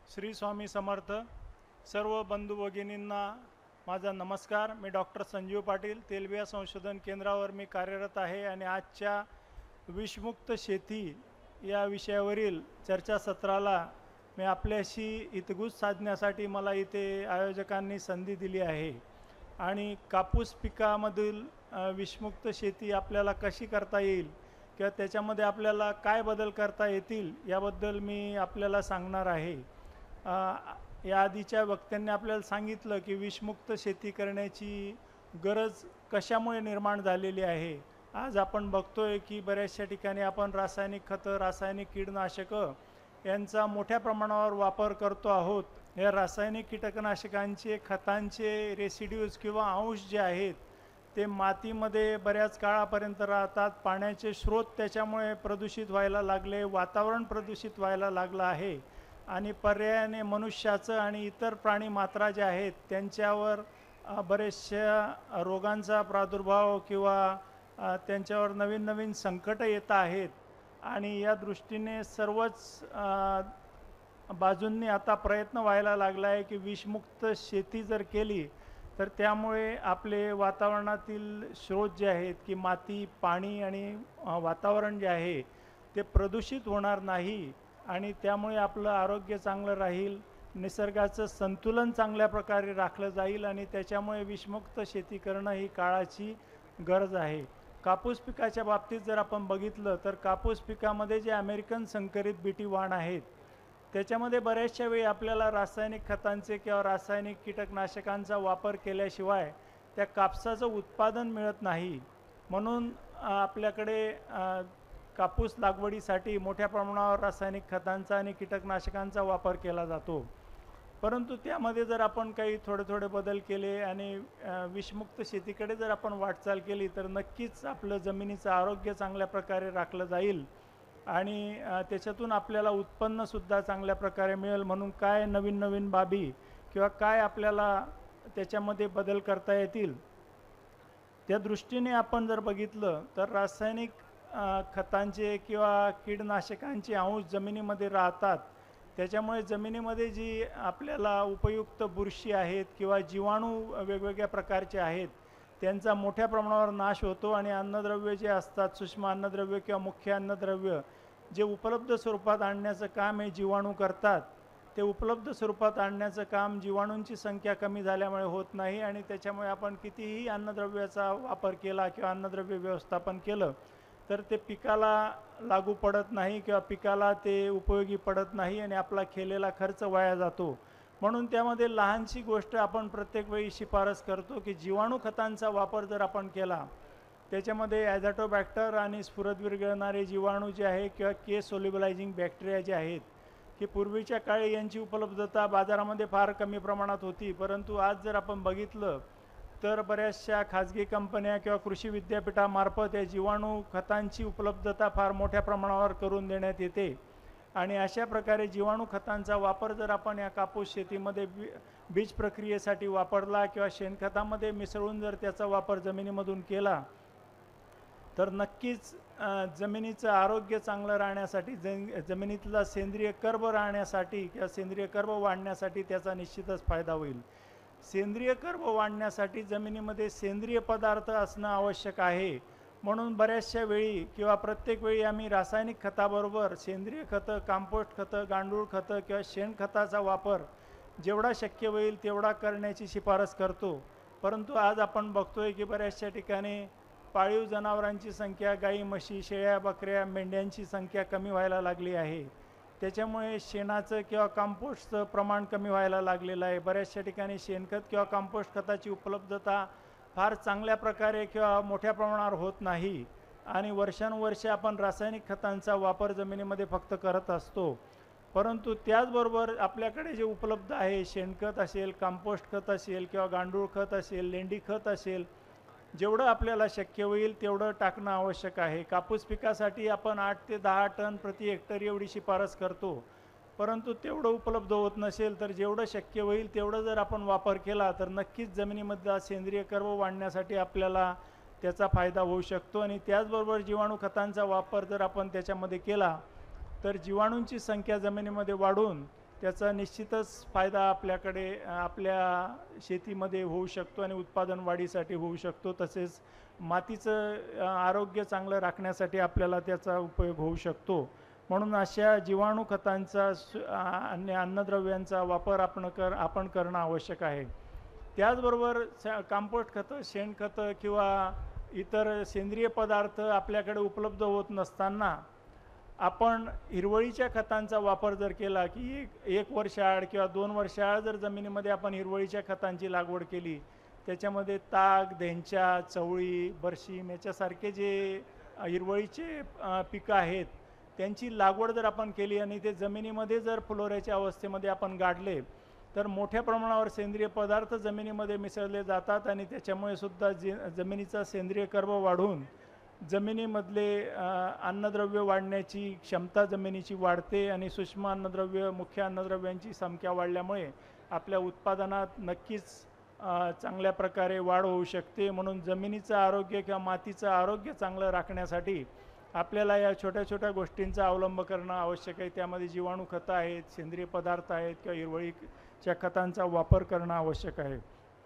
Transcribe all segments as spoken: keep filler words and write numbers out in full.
श्री स्वामी समर्थ. सर्व बंधू भगिनींना माझा नमस्कार. मी डॉक्टर संजीव पाटील, तेलबिया संशोधन केंद्रावर मी कार्यरत आहे आणि आजच्या विषमुक्त शेती या विषयावरील चर्चासत्राला मी आपल्याशी हितगुज साधण्यासाठी मला इथे आयोजकांनी संधी दिली आहे. आणि कापूस पिकामधील विषमुक्त शेती आपल्याला कशी करता येईल किंवा त्याच्यामध्ये आपल्याला काय बदल करता येतील याबद्दल मी आपल्याला सांगणार आहे. या आधीच्या वक्त्यांनी आपल्याला सांगितलं की विषमुक्त शेती करण्याची गरज कशामुळे निर्माण झालेली आहे. आज आपण बघतोय की बऱ्याचशा ठिकाणी आपण रासायनिक खतं, रासायनिक कीटकनाशकं यांचा मोठ्या प्रमाणावर वापर करतो आहोत. या रासायनिक कीटकनाशकांचे, खतांचे रेसिड्यूज किंवा अंश जे आहेत ते मातीमध्ये बऱ्याच काळापर्यंत राहतात. पाण्याचे स्रोत त्याच्यामुळे प्रदूषित व्हायला लागले, वातावरण प्रदूषित व्हायला लागलं आहे आणि पर्यायाने मनुष्याचं आणि इतर प्राणी मात्रा जे आहेत त्यांच्यावर बरेचशा रोगांचा प्रादुर्भाव किंवा त्यांच्यावर नवीन नवीन संकटं येत आहेत. आणि या दृष्टीने सर्वच बाजूंनी आता प्रयत्न व्हायला लागला आहे की विषमुक्त शेती जर केली तर त्यामुळे आपले वातावरणातील स्रोत जे आहेत की माती, पाणी आणि वातावरण जे आहे ते प्रदूषित होणार नाही आणि त्यामुळे आपलं आरोग्य चांगलं राहील, निसर्गाचं संतुलन चांगल्या प्रकारे राखलं जाईल आणि त्याच्यामुळे विषमुक्त शेती करणं ही काळाची गरज आहे. कापूस पिकाच्या बाबतीत जर आपण बघितलं तर कापूस पिकामध्ये जे अमेरिकन संकरित बीटी वाण आहेत त्याच्यामध्ये बऱ्याचशा वेळी आपल्याला रासायनिक खतांचे किंवा रासायनिक कीटकनाशकांचा वापर केल्याशिवाय त्या कापसाचं उत्पादन मिळत नाही. म्हणून आपल्याकडे कापूस लागवडीसाठी मोठ्या प्रमाणावर रासायनिक खतांचा आणि कीटकनाशकांचा वापर केला जातो. परंतु त्यामध्ये जर आपण काही थोडे थोडे बदल केले आणि विषमुक्त शेतीकडे जर आपण वाटचाल केली तर नक्कीच आपलं जमिनीचं आरोग्य चांगल्या प्रकारे राखलं जाईल आणि त्याच्यातून आपल्याला उत्पन्नसुद्धा चांगल्या प्रकारे मिळेल. म्हणून काय नवीन नवीन बाबी किंवा काय आपल्याला त्याच्यामध्ये बदल करता येतील त्या दृष्टीने आपण जर बघितलं तर रासायनिक खतांचे किंवा कीटकनाशकांचे अंश जमिनीमध्ये राहतात. त्याच्यामुळे जमिनीमध्ये जी आपल्याला उपयुक्त बुरशी आहेत किंवा जीवाणू वेगवेगळ्या प्रकारचे आहेत त्यांचा मोठ्या प्रमाणावर नाश होतो आणि अन्नद्रव्य जे असतात, सूक्ष्म अन्नद्रव्य किंवा मुख्य अन्नद्रव्य जे उपलब्ध स्वरूपात आणण्याचं काम हे जीवाणू करतात ते उपलब्ध स्वरूपात आणण्याचं काम जीवाणूंची संख्या कमी झाल्यामुळे होत नाही आणि त्याच्यामुळे आपण कितीही अन्नद्रव्याचा वापर केला किंवा अन्नद्रव्य व्यवस्थापन केलं तर ते पिकाला लागू पडत नाही किंवा पिकाला ते उपयोगी पडत नाही आणि आपला केलेला खर्च वाया जातो. म्हणून त्यामध्ये लहानशी गोष्ट आपण प्रत्येक वेळी शिफारस करतो की जीवाणू खतांचा वापर जर आपण केला त्याच्यामध्ये ॲझॅटोबॅक्टर आणि स्फुरद विरघळणारे जीवाणू जे आहे किंवा के सोल्युबलायझिंग बॅक्टेरिया जे आहेत की पूर्वीच्या काळी यांची उपलब्धता बाजारामध्ये फार कमी प्रमाणात होती. परंतु आज जर आपण बघितलं तर बऱ्याचशा खाजगी कंपन्या किंवा कृषी विद्यापीठामार्फत या जीवाणू खतांची उपलब्धता फार मोठ्या प्रमाणावर करून देण्यात येते आणि अशा प्रकारे जीवाणू खतांचा वापर जर आपण या कापूस शेतीमध्ये बी बीज प्रक्रियेसाठी वापरला किंवा शेणखतामध्ये मिसळून जर त्याचा वापर जमिनीमधून केला तर नक्कीच जमिनीचं आरोग्य चांगलं राहण्यासाठी, ज जमिनीतला सेंद्रिय कर्ब राहण्यासाठी किंवा सेंद्रिय कर्ब वाढण्यासाठी त्याचा निश्चितच फायदा होईल. सेंद्रिय कर्ब वाढण्यासाठी जमिनीमध्ये सेंद्रिय पदार्थ असणं आवश्यक आहे. म्हणून बऱ्याचशा वेळी किंवा प्रत्येक वेळी आम्ही रासायनिक खताबरोबर सेंद्रिय खतं, कंपोस्ट खतं, गांडूळ खतं किंवा शेणखताचा वापर जेवढा शक्य होईल तेवढा करण्याची शिफारस करतो. परंतु आज आपण बघतोय की बऱ्याचशा ठिकाणी पाळीव जनावरांची संख्या, गाई, म्हशी, शेळ्या, बकऱ्या, मेंढ्यांची संख्या कमी व्हायला लागली आहे. त्याच्यामुळे शेणाचं किंवा कंपोस्टचं प्रमाण कमी व्हायला लागलेलं आहे. बऱ्याचशा ठिकाणी शेणखत किंवा कंपोस्ट खताची उपलब्धता फार चांगल्या प्रकारे किंवा मोठ्या प्रमाणावर होत नाही आणि वर्षानुवर्षे आपण रासायनिक खतांचा वापर जमिनीमध्ये फक्त करत असतो. परंतु त्याचबरोबर आपल्याकडे जे उपलब्ध आहे शेणखत असेल, कंपोस्ट खत असेल किंवा गांडूळ खत असेल, लेंडी खत असेल, जेवढं आपल्याला शक्य होईल तेवढं टाकणं आवश्यक आहे. कापूस पिकासाठी आपण आठ ते दहा टन प्रति हेक्टर एवढी शिफारस करतो. परंतु तेवढं उपलब्ध होत नसेल तर जेवढं शक्य होईल तेवढं जर आपण वापर केला तर नक्कीच जमिनीमधला सेंद्रिय कर्ब वाढण्यासाठी आपल्याला त्याचा फायदा होऊ शकतो. आणि त्याचबरोबर जीवाणू खतांचा वापर जर आपण त्याच्यामध्ये केला तर जीवाणूंची संख्या जमिनीमध्ये वाढून त्याचा निश्चितच फायदा आपल्याकडे आपल्या शेतीमध्ये होऊ शकतो आणि उत्पादन वाढीसाठी होऊ शकतो. तसेच मातीचं आरोग्य चांगलं राखण्यासाठी आपल्याला त्याचा उपयोग होऊ शकतो. म्हणून अशा जीवाणू खतांचा आणि अन्नद्रव्यांचा वापर आपण कर आपण करणं आवश्यक आहे. त्याचबरोबर कंपोस्ट खतं, शेणखतं किंवा इतर सेंद्रिय पदार्थ आपल्याकडे उपलब्ध होत नसताना आपण हिरवळीच्या खतांचा वापर जर केला की एक एक वर्षाआड किंवा दोन वर्षाआड जर जमिनीमध्ये आपण हिरवळीच्या खतांची लागवड केली, त्याच्यामध्ये ताग, धेंचा, चवळी, बरशीम याच्यासारखे जे हिरवळीचे पिकं आहेत त्यांची लागवड जर आपण केली आणि ते जमिनीमध्ये जर फुलोऱ्याच्या अवस्थेमध्ये आपण गाडले तर मोठ्या प्रमाणावर सेंद्रिय पदार्थ जमिनीमध्ये मिसळले जातात आणि त्याच्यामुळे सुद्धा जे जमिनीचा सेंद्रिय कर्ब वाढून जमिनीमधले अन्नद्रव्य वाढण्याची क्षमता जमिनीची वाढते आणि सूक्ष्म अन्नद्रव्य, मुख्य अन्नद्रव्यांची संख्या वाढल्यामुळे आपल्या उत्पादनात नक्कीच चांगल्या प्रकारे वाढ होऊ शकते. म्हणून जमिनीचं आरोग्य किंवा मातीचं आरोग्य चांगलं राखण्यासाठी आपल्याला या छोट्या छोट्या गोष्टींचा अवलंब करणं आवश्यक आहे. त्यामध्ये जीवाणू खतं आहेत, सेंद्रिय पदार्थ आहेत किंवा हिरवळीच्या खतांचा वापर करणं आवश्यक आहे.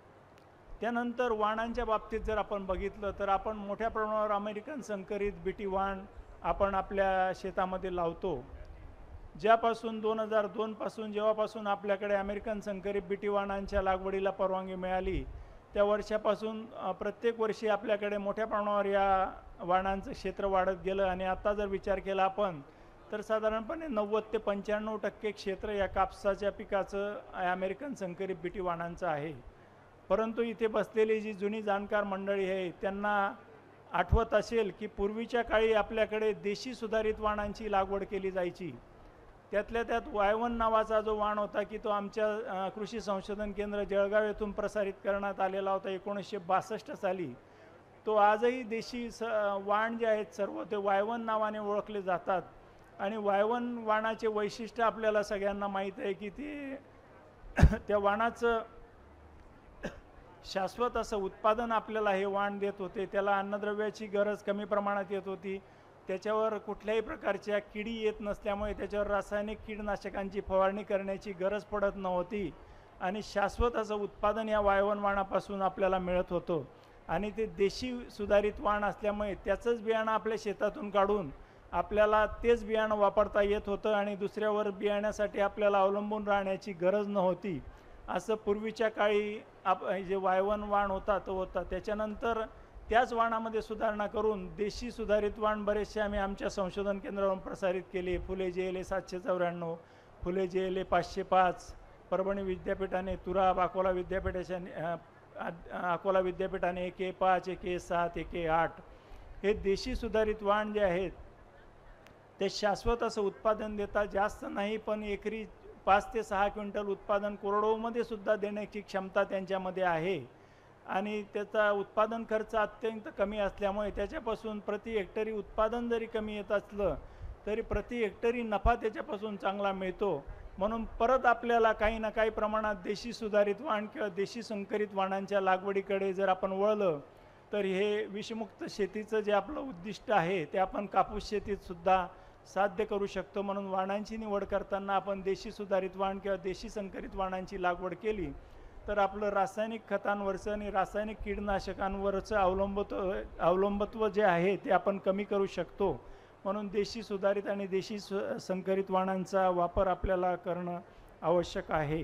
त्यानंतर वाणांच्या बाबतीत जर आपण बघितलं तर आपण मोठ्या प्रमाणावर अमेरिकन संकरित बीटी वाण आपण आपल्या शेतामध्ये लावतो. ज्यापासून दोन हजार दोनपासून जेव्हापासून आपल्याकडे अमेरिकन संकरित बीटी वाणांच्या लागवडीला परवानगी मिळाली त्या वर्षापासून प्रत्येक वर्षी आपल्याकडे मोठ्या प्रमाणावर या वाणांचं क्षेत्र वाढत गेलं आणि आता जर विचार केला आपण तर साधारणपणे नव्वद ते पंच्याण्णव टक्के क्षेत्र या कापसाच्या पिकाचं अमेरिकन संकरित बीटी वाणांचं आहे. परंतु इथे बसलेली जी जुनी जाणकार मंडळी आहे त्यांना आठवत असेल की पूर्वीच्या काळी आपल्याकडे देशी सुधारित वाणांची लागवड केली जायची. त्यातल्या त्यात वाय वन नावाचा जो वाण होता की तो आमच्या कृषी संशोधन केंद्र जळगाव येथून प्रसारित करण्यात आलेला होता एकोणीसशे बासष्ट साली. तो आजही देशी स वाण जे आहेत सर्व ते वाय वन नावाने ओळखले जातात आणि वाय वन वाणाचे वैशिष्ट्य आपल्याला सगळ्यांना माहीत आहे की ते त्या वाणाचं शाश्वत असं उत्पादन आपल्याला हे वाण देत होते. त्याला अन्नद्रव्याची गरज कमी प्रमाणात येत होती. त्याच्यावर कुठल्याही प्रकारच्या किडी येत नसल्यामुळे त्याच्यावर रासायनिक कीटनाशकांची फवारणी करण्याची गरज पडत नव्हती आणि शाश्वत असं उत्पादन या वाय वन वाणापासून आपल्याला मिळत होतं. आणि ते देशी सुधारित वाण असल्यामुळे त्याचंच बियाणं आपल्या शेतातून काढून आपल्याला तेच बियाणं वापरता येत होतं आणि दुसऱ्यावर बियाण्यासाठी आपल्याला अवलंबून राहण्याची गरज नव्हती. असं पूर्वीच्या काळी आप जे वाय वन वाण होता तो होता. त्याच्यानंतर त्याच वाणामध्ये सुधारणा करून देशी सुधारित वाण बरेचसे आम्ही आमच्या संशोधन केंद्रावरून प्रसारित केले. फुले जे एल ए सातशे चौऱ्याण्णव, फुले जे एल ए पाचशे पाच, परभणी विद्यापीठाने तुराब, अकोला विद्यापीठाने अकोला विद्यापीठाने एक ए पाच, एक ए सात, एक ए आठ हे देशी सुधारित वाण जे आहेत ते शाश्वत असं उत्पादन देतात. जास्त नाही पण एकरी पाच ते सहा क्विंटल उत्पादन कोरडवाहूमध्ये सुद्धा देण्याची क्षमता त्यांच्यामध्ये आहे आणि त्याचा उत्पादन खर्च अत्यंत कमी असल्यामुळे त्याच्यापासून प्रति हेक्टरी उत्पादन जरी कमी येत असलं तरी प्रति हेक्टरी नफा त्याच्यापासून चांगला मिळतो. म्हणून परत आपल्याला काही ना काही प्रमाणात देशी सुधारित वाण किंवा देशी संकरित वाणांच्या लागवडीकडे जर आपण वळलं तर हे विषमुक्त शेतीचं जे आपलं उद्दिष्ट आहे ते आपण कापूस शेतीत सुद्धा साध्य करू शकतो. म्हणून वाणांची निवड करताना आपण देशी सुधारित वाण किंवा देशी संकरित वाणांची लागवड केली तर आपलं रासायनिक खतांवरचं आणि रासायनिक कीटनाशकांवरचं अवलंबत्व अवलंबत्व जे आहे ते आपण कमी करू शकतो. म्हणून देशी सुधारित आणि देशी संकरित वाणांचा वापर आपल्याला करणं आवश्यक आहे.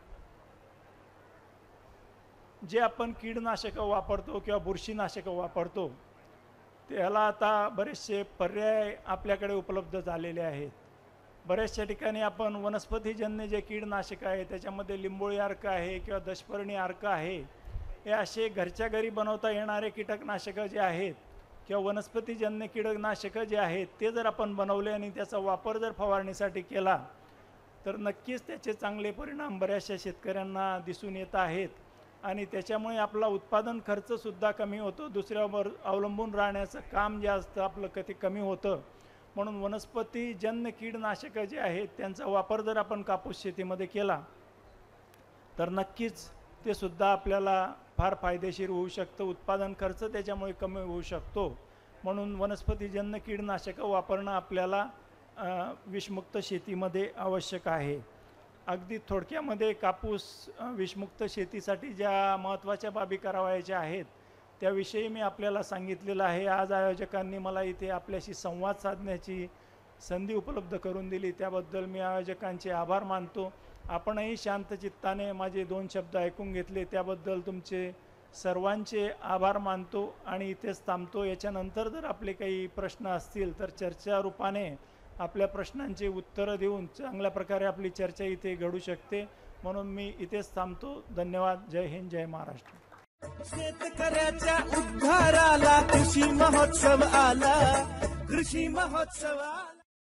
जे आपण कीटनाशकं वापरतो किंवा बुरशीनाशकं वापरतो त्याला आता बरेचसे पर्याय आपल्याकडे उपलब्ध झालेले आहेत. बऱ्याचशा ठिकाणी आपण वनस्पतीजन्य जे कीटनाशक आहे त्याच्यामध्ये लिंबोळी अर्क आहे किंवा दशपर्णी अर्क आहे हे असे घरच्या घरी बनवता येणारे कीटकनाशकं जे आहेत किंवा वनस्पतीजन्य कीटकनाशकं जे आहेत ते जर आपण बनवले आणि त्याचा वापर जर फवारणीसाठी केला तर नक्कीच त्याचे चांगले परिणाम बऱ्याचशा शेतकऱ्यांना दिसून येत आहेत आणि त्याच्यामुळे आपला उत्पादन खर्चसुद्धा कमी होतो. दुसऱ्यावर अवलंबून राहण्याचं काम जे असतं आपलं कधी कमी होतं. म्हणून वनस्पतीजन्य कीटनाशकं जे आहेत त्यांचा वापर जर आपण कापूस शेतीमध्ये केला तर नक्कीच ते सुद्धा आपल्याला फार फायदेशीर होऊ शकतं. उत्पादन खर्च त्याच्यामुळे कमी होऊ शकतो. म्हणून वनस्पतीजन्य कीटनाशकं वापरणं आपल्याला विषमुक्त शेतीमध्ये आवश्यक आहे. अगदी थोडक्यामध्ये कापूस अ, विषमुक्त शेतीसाठी ज्या महत्त्वाच्या बाबी करावयाच्या आहेत त्याविषयी मी आपल्याला सांगितलेलं आहे. आज आयोजकांनी मला इथे आपल्याशी संवाद साधण्याची संधी उपलब्ध करून दिली, त्याबद्दल मी आयोजकांचे आभार मानतो. आपणही शांत चित्ताने माझे दोन शब्द ऐकून घेतले त्याबद्दल तुमचे सर्वांचे आभार मानतो आणि इथेच थांबतो. याच्यानंतर जर आपले काही प्रश्न असतील तर चर्चा रूपाने आपल्या प्रश्नांची उत्तरं देऊन चांगल्या प्रकारे आपली चर्चा इथे घडू शकते. म्हणून मी इथेच थांबतो. धन्यवाद. जय हिंद, जय महाराष्ट्र. शेतकऱ्याच्या उद्धाराला कृषी महोत्सव आला. कृषी महोत्सव